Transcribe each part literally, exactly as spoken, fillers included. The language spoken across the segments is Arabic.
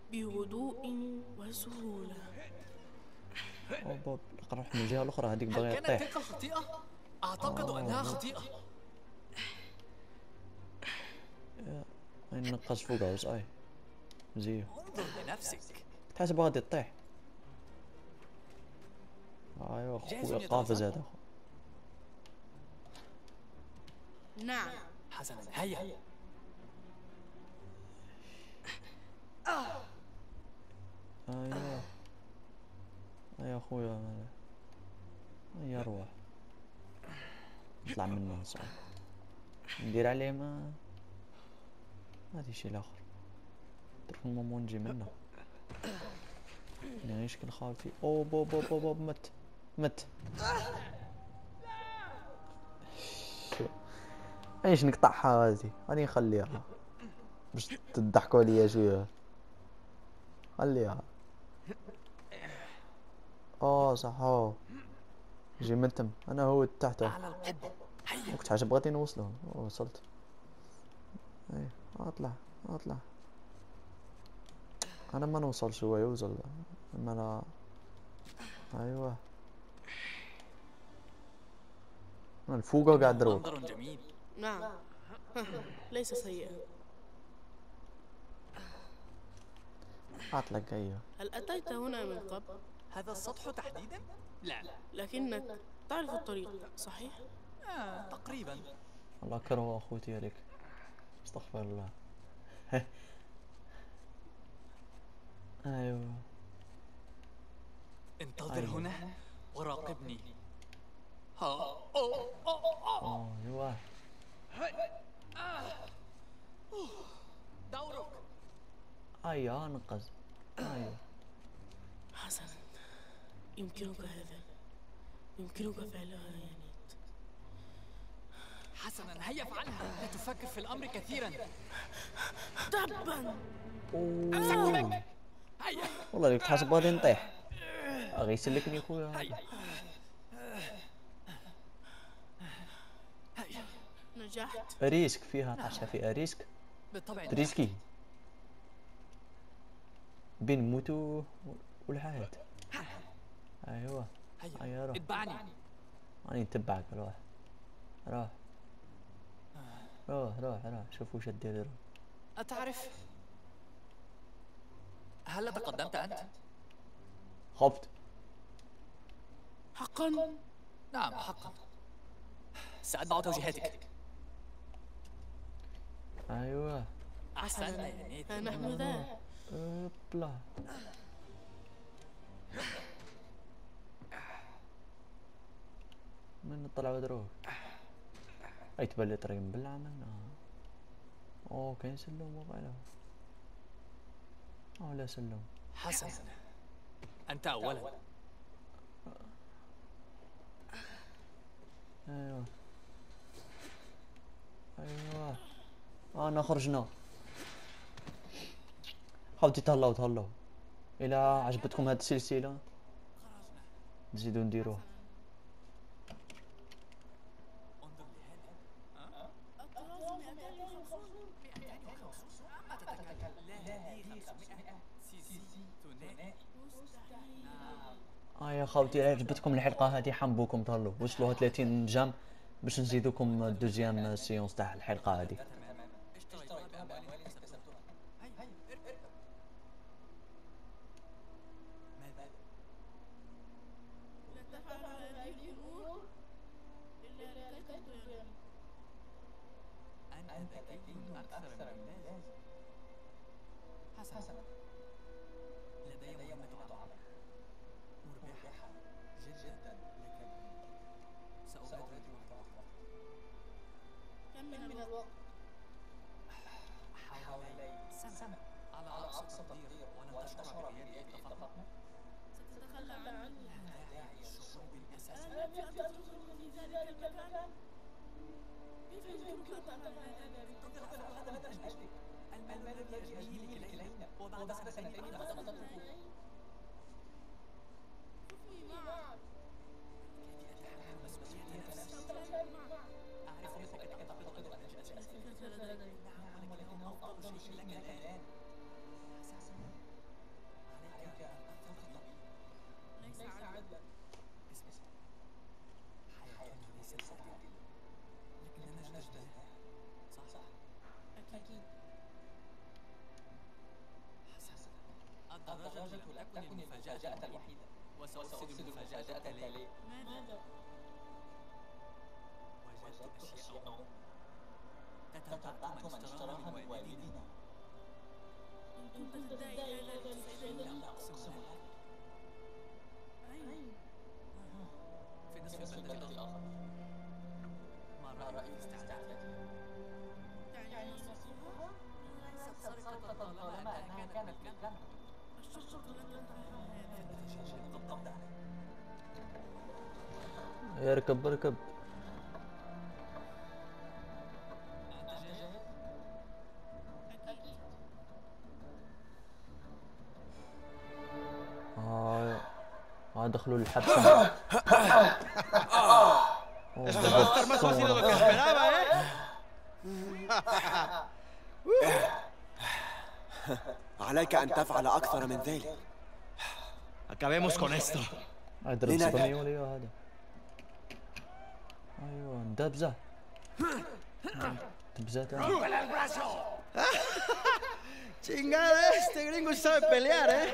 بهدوء وسهولة. اوب اوب نروح من الجهة الأخرى، هذيك باغية هل تطيح. كانت تلك خطيئة؟ أعتقد أنها خطيئة. وين نقص فوقها وصاي زيو. انظر لنفسك. تحسب غادي تطيح. ايوا خويا قافز هذا. نعم. حسنا هيا. ايوا ايوا خويا هيا روح نطلع منه صعب ندير عليه ما هادي شي الاخر تروح المهم نجي منه نعيش كنخاف. او بو بو بو بو مت مت ايش نقطعها هذه غادي نخليها باش تضحكوا عليا شويه خليها. اه صح اه جي من تم انا هو تحت على القبة هيا. كنت حاجه بغيتي نوصله وصلت. ايه اطلع اطلع انا ما نوصلش هو يوصل اما انا. ايوه انا الفوق قاعد دروك. منظر جميل. نعم. ليس سيئا. اطلق ايوه. هل أتيت هنا من قبل؟ هذا السطح تحديدا؟ لا. لكنك تعرف الطريق صحيح؟ آه، تقريبا. الله كره اخوتي عليك استغفر الله. ايوه انتظر أيوة. هنا وراقبني. ها أوه أوه أوه. ايوه دورك. ايوه انقذ. ايوه حسنا، يمكنك هذا، يمكنك فعلها يا نيت. حسنا هيا افعلها، لا تفكر في الأمر كثيرا. تبا. اوه هيا. والله اللي كنت حاسب غادي نطيح اغي يسلكني خويا. هيا هيا. نجحت. ريسك فيها طاشها فيها ريسك بالطبع. ريسكي بين الموت والحياة. ايوه هيا ايوه روح اتبعني. راني نتبعك. روح روح روح روح روح شوف وش دير. روح أتعرف هل تقدمت أنت؟ خفت. حقا؟ نعم حقا. سأتبع توجيهاتك. ايوه أحسنت يا نيت. ها نحن ذا. اوبلا من نطلع ودروك اي تبلي طريق مبلع منها. اوه كاين سلم وقاله او لا سلم. حسنا أنت أولا. ايوه ايوه انا خرجنا. حاولتي تهلاو تهلاو الى عجبتكم هاد السلسله نزيدو نديروها. اه يا خاوتي عجبتكم الحلقه هذه حنبوكم تهلاو وصلوها ثلاثين جام باش نزيدوكم الدوزيام سيونس تاع الحلقه هذه. تكن المفاجأة الوحيدة، وسأرسل المفاجأة التالية. ماذا؟ وجدت أشياء تتبعت من اشتراها من والدنا. إن كنت تدعي هذا للسيدة لا أقسم لك. أين؟ في نصف البلدة الآخر. ما رأيك في استعداداتي؟ يعني نصفها؟ ليست سرقة طالما أنها كانت ملكا. الشرطة لن تفهم هذا. بالضبط. اركب اركب. أنت جاهز؟ أكيد. اه اه دخلوا الحبس. Esto va a estar más fácil de lo que esperaba, ¿eh? عليك أن تفعل أكثر من ذلك. Acabemos con esto. اضرب لنذهب. اسبانيولي هذا. ايوه دبزه. دبزه تاني. Chingada, este gringo sí sabe pelear, ¿eh?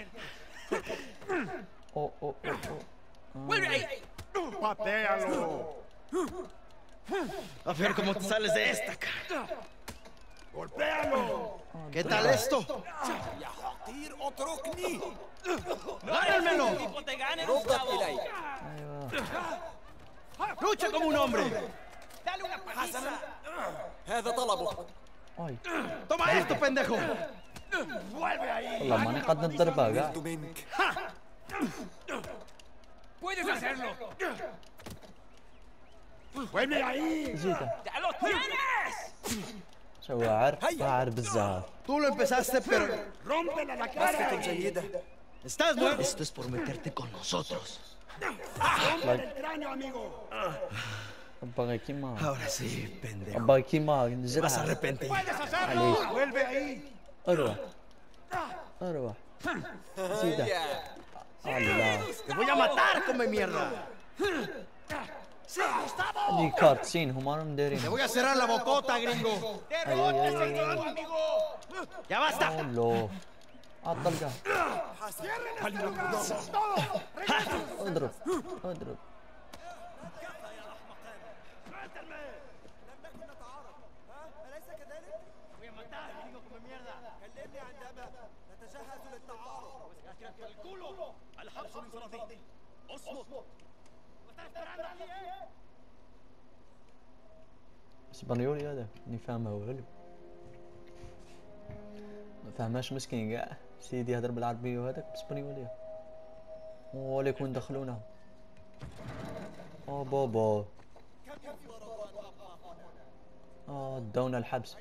او او او او ¡Vuelve ahí! ¡Patéalo! A ver cómo te sales de esta, cara. ¡Golpéalo! ¿Qué tal esto? يا حقير اتركني. ¡Gánenmelo! ردت إلي. ايوه ¡Lucha como un hombre! حسنا، هذا طلبك. اي ¡Toma esto, pendejo! والله ماني قد نضربها كاع. أريد منك. ¡Puedes hacerlo! ¡Vuelve ahí! زيدها. ¡Ya lo tienes! شواعر واعر بزاف. Tú lo empezaste, pero... ¡Rómpela la مسكة جيدة. ¿Estás muerto? Esto es por meterte con nosotros. باغي كيما Ahora sí, pendejo. باغي كيما Vas a نجرها. arrepentir. عليك. ¡Vuelve ahí! اروح اروح زيدها. الله ¡Te voy a matar, come mierda! هذي كارتسين هما راهم ¡Te دايرين. voy a cerrar la bocota, gringo! اي اي اي ¡Ya basta! لو عطل كاع. اضرب اضرب. اسبانيولي هذا ماني فاهمه والو. ما فهماش مسكين كاع. سيدي يهضر بالعربيه وهذاك بالاسبانيوليه. وليكون دخلونا. او بابا. اه داونا الحبس.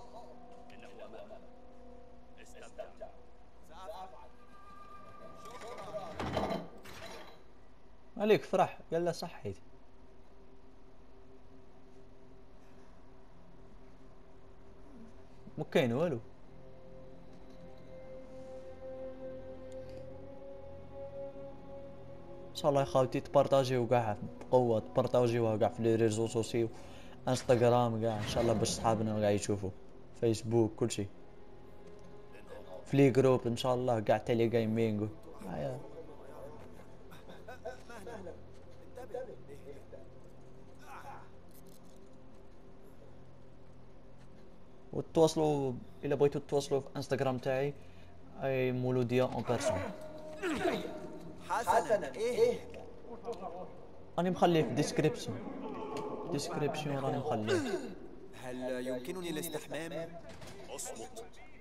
عليك فرح يلا صحيت. مو كاين والو. ان شاء الله يا خاوتي تبارطاجيو كاع بقوه، تبارطاجيوها كاع في لي ريزو سوسيو، انستغرام كاع ان شاء الله باش صحابنا كاع يشوفوا، فيسبوك كلشي، في لي جروب ان شاء الله كاع تيلي جيمينغ. هيا وتواصلوا الا بغيتوا تواصلوا في انستغرام تاعي اي مولوديه اون بيرسون. حسنا، إيه؟ راني مخليه في ديسكريبسيون، ديسكريبسيون راني مخليه. هل يمكنني الاستحمام؟ اصمت.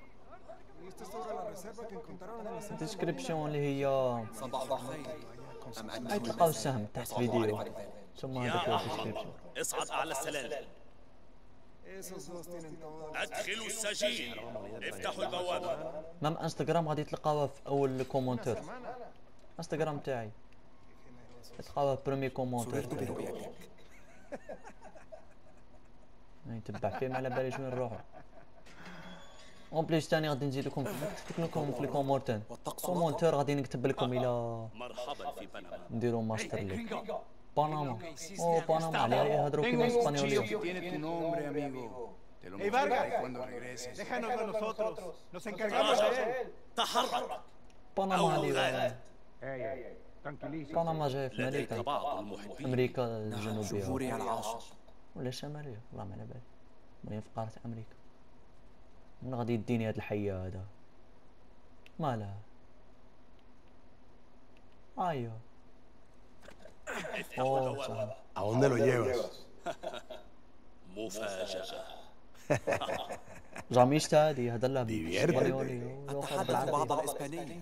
ديسكريبسيون اللي هي صباح الخير. أم أنت اي تلقاو السهم تحت فيديو ثم هذاك الديسكريبسيون. اصعد أعلى السلالم. ادخلوا السجين. افتحوا البوابة. مام انستغرام غادي تلقاوها في اول كومونتير. انستغرام تاعي تلقاوها برومي كومونتير. سررت برؤيتك. نتبع فيه ما على باليش وين نروحو. اون بليس تاني غادي نزيد لكم نكتب لكم في الكومونتير كومونتير غادي نكتب لكم الى مرحبا في بنما. نديرو ماستر ليك بنما. او بنما على يهضروا كيما اسبانيوليه. Tiene tu nombre, amigo. Te lo ¡Ey, mostraré Vargas! cuando regreses. Déjanos a nosotros. Nos encargamos de él. تحرك. بنما أو هذه غاد. بنما جاي في لديك امريكا، بعض المحبين. امريكا نعم، الجنوبيه جمهوري العاشق. ولا الشماليه، والله ما على بالي. المهم في قاره امريكا. من غادي يديني هاد الحيه هذا مالها؟ ايوه اوه صح. ¿A dónde lo llevas? مفاجأة. جاميشت هادي هذا لا Diviértete. اسبانيولي أتحدث بعض الإسبانية.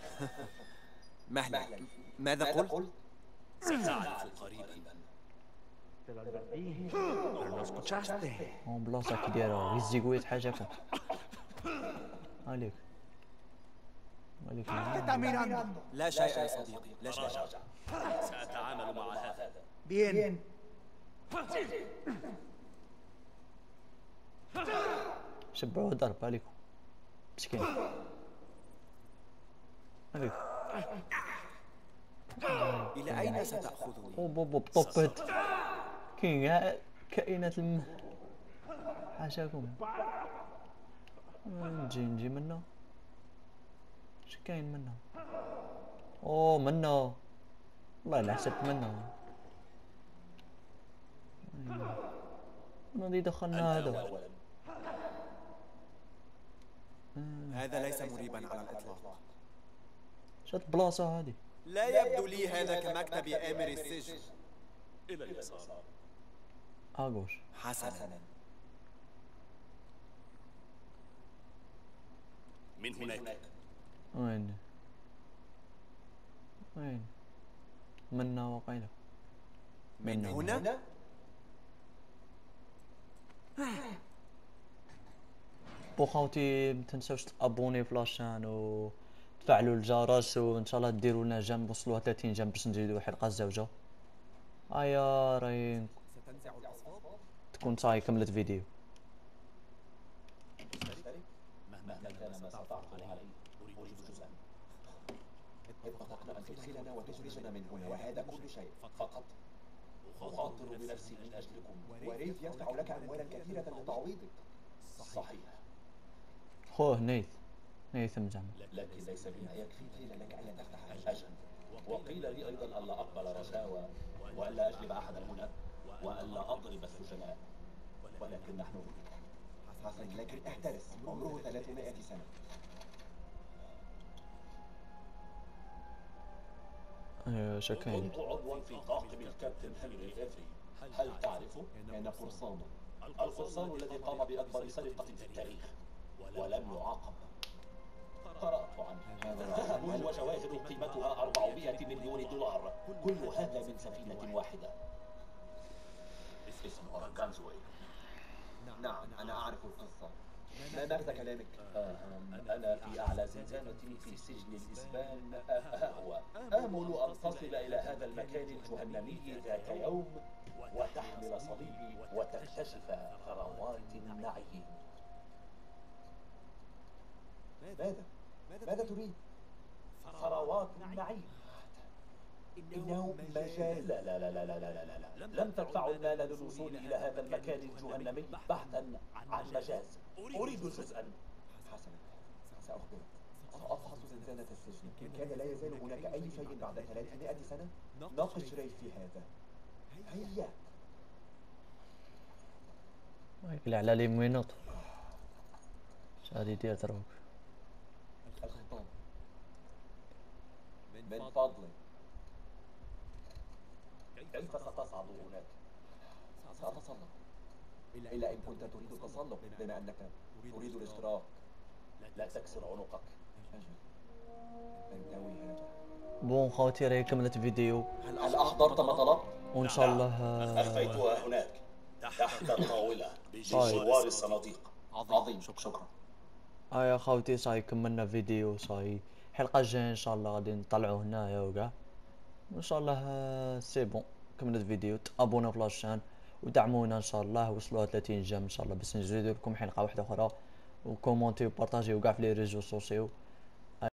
مهلا، ماذا قلت؟ ستعرف قريبا. Pero no escuchaste. اون بلاصه كي دايره يزيقويت حاجه عليك عليك. Está mirando. لا شيء يا صديقي، لا شيء. تراجع. سأتعامل مع هذا. Bien. شبعوا ضرب عليكم مسكين عليك. إلى أين ستأخذني؟ بوب بوب بوب طبت كاين كاع كائنات الم حاشاكم. نجي نجي منا اش كاين منا؟ اوه منا والله الا حسبت منا. من غادي دخلنا هذا؟ هذا ليس مريبا على الإطلاق. شات بلاصه هذه؟ لا يبدو لي هذا كمكتب آمر السجن. إلى اليسار. اغوش. حسنا، من هناك. وين وين منا وقيله من هنا؟ بو خوتي متنساوش تابوني في لاشان وتفعلوا الجرس وان شاء الله ديروا لنا جنب وصلوها ثلاثين جنب باش نزيدوا الحلقه الزوجه. ايا راهي ستنزع الأصوات؟ تكون صاي كملت فيديو. مهما كان ما ستعرض عليه أريد جزءا. اتفقنا أن تدخلنا وتخرجنا من هنا وهذا كل شيء فقط. أخاطر بنفسي من أجلكم وريث يدفع لك أموالا كثيرة لتعويضك. صحيح، خوه نيث نيثم زعما. لكن ليس بما يكفي. قيل لك ألا تفتح أجل، وقيل لي أيضا ألا أقبل رشاوى وألا أجلب أحدا هنا وألا أضرب السجناء، ولكن نحن حسن. لكن احترس، عمره ثلاثمائة سنة. ايوا شكاين. كنت عضوا في طاقم الكابتن هنري إيفري. هل تعرفه؟ كان قرصانا، القرصان الذي قام بأكبر سرقة في التاريخ ولم يعاقب. قرأت عنه. ذهب وجواهر قيمتها أربعمائة مليون دولار، كل هذا من سفينة واحدة. اسمه أركانزوي. نعم، أنا أعرف القصة. ما مغزى كلامك؟ آه أنا في أعلى زنزانة في سجن الإسبان. آه هو آمل أن تصل إلى هذا المكان الجهنمي ذات يوم وتحمل صليبي وتكتشف ثروات النعيم. ماذا؟ ماذا تريد؟ ثروات النعيم. إنه مجال. لا لا لا لا لا لا لا لا. لم تدفعوا المال للوصول إلى هذا المكان الجهنمي بحثا عن مجاز. أريد جزءا. حسنا، سأخبرك. سأفحص زنزانة السجن. إن كان لا يزال هناك أي شيء بعد ثلاثمائة سنة ناقش ري في هذا. هيا. يقلع على لي موينوط. اش غادي يدير دروك؟ الخطاب. من فضلك، كيف ستصعد هناك؟ سأتسلق. إلا إن كنت تريد التسلق، بما أنك تريد الاشتراك. لا تكسر عنقك. أجل، انتوي هذا. بون خوتي راهي كملت فيديو هل أحضرت ما طلبت؟ وان شاء الله أخفيتها هناك تحت الطاولة بجوار الصناديق. عظيم، شكرا. ها يا خوتي صاي كملنا فيديو صاي. الحلقه الجايه ان شاء الله غادي نطلعوا هنايا وكاع ان شاء الله. سي بون كملت فيديو. تابونا في لاشين ودعمونا ان شاء الله. وصلوا ثلاثين جيم ان شاء الله باش نزيدوا لكم حلقه واحده اخرى. وكومونتي وبارطاجيو كاع في لي ريزو سوسيو.